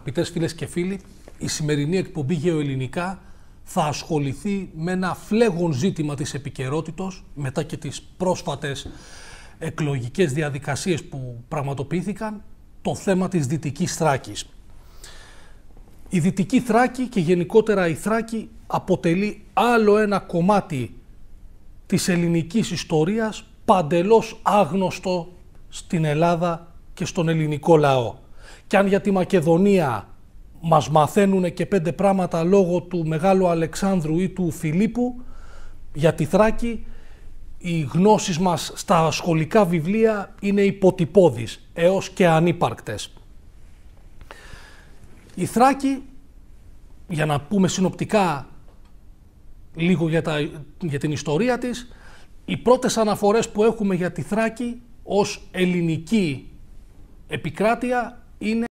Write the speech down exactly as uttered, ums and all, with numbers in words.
Αγαπητές φίλες και φίλοι, η σημερινή εκπομπή Γεωελληνικά θα ασχοληθεί με ένα φλέγον ζήτημα της επικαιρότητος μετά και τις πρόσφατες εκλογικές διαδικασίες που πραγματοποιήθηκαν, το θέμα της Δυτικής Θράκης. Η Δυτική Θράκη και γενικότερα η Θράκη αποτελεί άλλο ένα κομμάτι της ελληνικής ιστορίας παντελώς άγνωστο στην Ελλάδα και στον ελληνικό λαό. Και αν για τη Μακεδονία μας μαθαίνουν και πέντε πράγματα λόγω του Μεγάλου Αλεξάνδρου ή του Φιλίππου, για τη Θράκη οι γνώσεις μας στα σχολικά βιβλία είναι υποτυπώδεις έως και ανύπαρκτες. Η Θράκη, για να πούμε συνοπτικά λίγο για, τα, για την ιστορία της, οι πρώτες αναφορές που έχουμε για τη Θράκη ως ελληνική επικράτεια είναι